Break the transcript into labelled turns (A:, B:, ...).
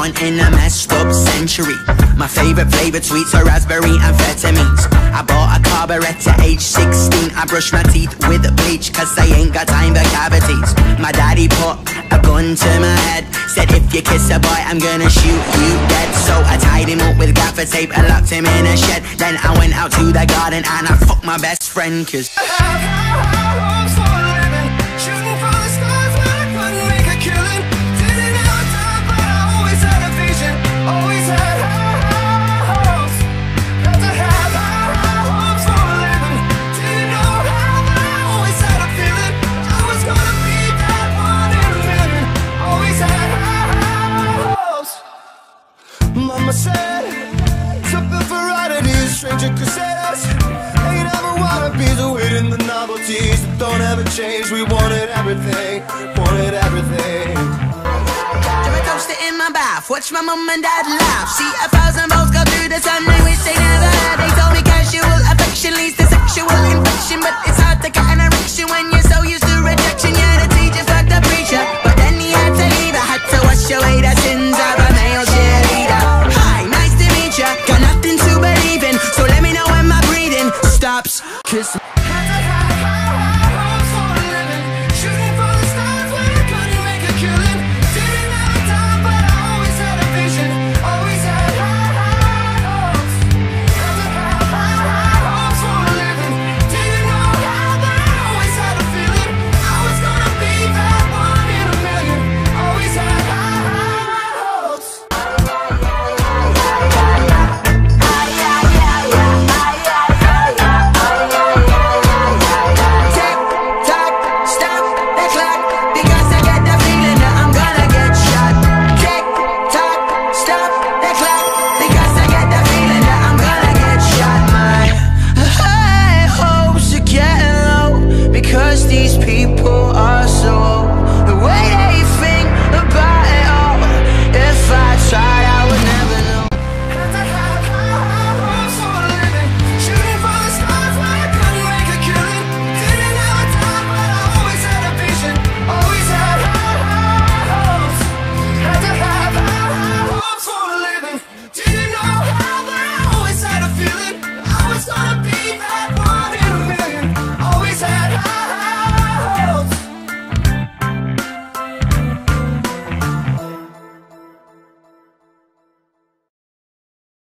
A: born in a messed up century. My favorite flavored sweets are raspberry amphetamines. I bought a carburetor at age 16. I brush my teeth with bleach cause I ain't got time for cavities. My daddy put a gun to my head, said if you kiss a boy I'm gonna shoot you dead. So I tied him up with gaffer tape and locked him in a shed. Then I went out to the garden and I fucked my best friend cause
B: Mama said, something varieties, stranger crusaders. Ain't ever wanna be the weight in the novelties that don't ever change. We wanted everything, wanted everything.
A: I'm a toaster in my bath, watch my mum and dad laugh. See 1,000 volts go through the sun, they wish they never had. They told me casual affection leads to sexual infection, but it's hard to get an erection when you're so used to